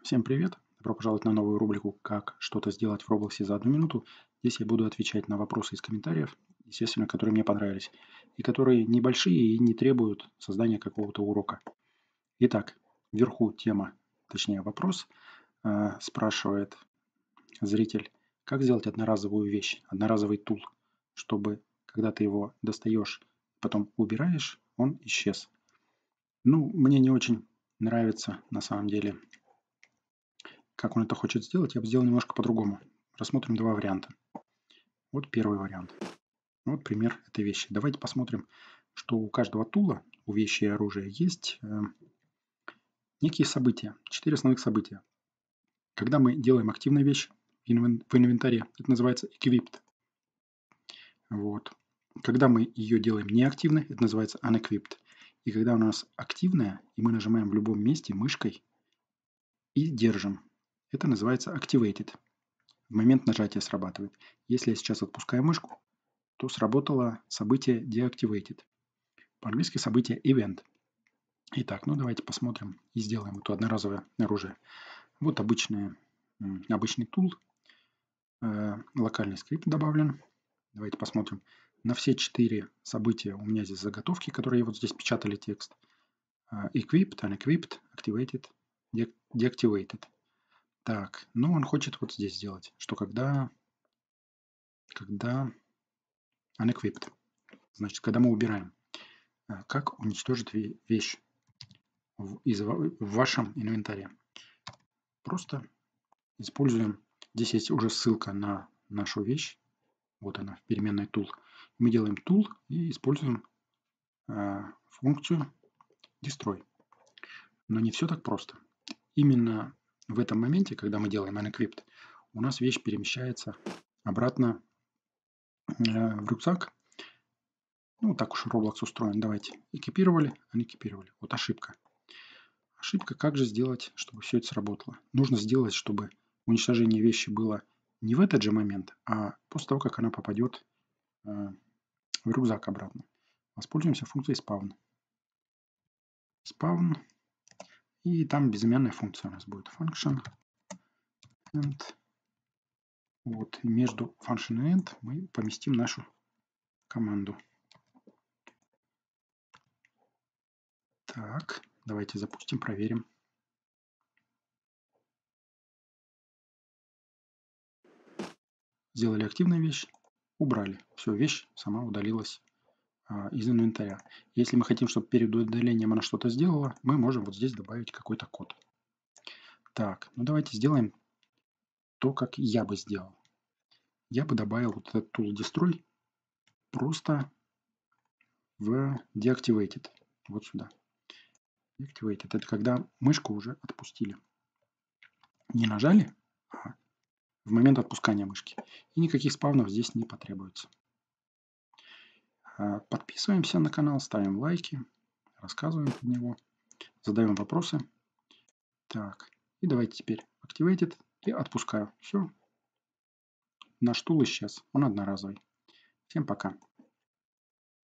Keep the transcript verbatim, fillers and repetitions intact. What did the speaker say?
Всем привет! Добро пожаловать на новую рубрику «Как что-то сделать в Роблоксе за одну минуту». Здесь я буду отвечать на вопросы из комментариев, естественно, которые мне понравились, и которые небольшие и не требуют создания какого-то урока. Итак, вверху тема, точнее вопрос, э, спрашивает зритель, как сделать одноразовую вещь, одноразовый тул, чтобы когда ты его достаешь, потом убираешь, он исчез. Ну, мне не очень нравится на самом деле, как он это хочет сделать, я бы сделал немножко по-другому. Рассмотрим два варианта. Вот первый вариант. Вот пример этой вещи. Давайте посмотрим, что у каждого тула, у вещи и оружия есть э, некие события, четыре основных события. Когда мы делаем активную вещь в инвентаре, это называется equipped. Вот. Когда мы ее делаем неактивной, это называется unequipped. И когда у нас активная, и мы нажимаем в любом месте мышкой и держим, это называется activated. В момент нажатия срабатывает. Если я сейчас отпускаю мышку, то сработало событие deactivated. По-английски событие event. Итак, ну давайте посмотрим и сделаем это одноразовое оружие. Вот обычный, обычный тул. Локальный скрипт добавлен. Давайте посмотрим. На все четыре события у меня здесь заготовки, которые вот здесь печатали текст. Equipped, unequipped, activated, deactivated. Так, ну он хочет вот здесь сделать, что когда, когда unequipped, значит, когда мы убираем. Как уничтожить вещь в, из, в вашем инвентаре? Просто используем, здесь есть уже ссылка на нашу вещь, вот она, в переменной tool. Мы делаем tool и используем э, функцию destroy. Но не все так просто. Именно в этом моменте, когда мы делаем unequipped, у нас вещь перемещается обратно э, в рюкзак. Ну, так уж Roblox устроен. Давайте. Экипировали, анэкипировали. Вот ошибка. Ошибка. Как же сделать, чтобы все это сработало? Нужно сделать, чтобы уничтожение вещи было не в этот же момент, а после того, как она попадет э, в рюкзак обратно. Воспользуемся функцией spawn. Spawn. И там безымянная функция у нас будет. Function. And. Вот. И между function и end мы поместим нашу команду. Так. Давайте запустим, проверим. Сделали активную вещь, убрали. Все, вещь сама удалилась а, из инвентаря. Если мы хотим, чтобы перед удалением она что-то сделала, мы можем вот здесь добавить какой-то код. Так, ну давайте сделаем то, как я бы сделал. Я бы добавил вот этот tool destroy просто в deactivated. Вот сюда. Deactivated. Это когда мышку уже отпустили. Не нажали, а в момент отпускания мышки. И никаких спавнов здесь не потребуется. Подписываемся на канал, ставим лайки, рассказываем про него, задаем вопросы. Так, и давайте теперь Activated и отпускаю. Все. Наш тул исчез. Он одноразовый. Всем пока.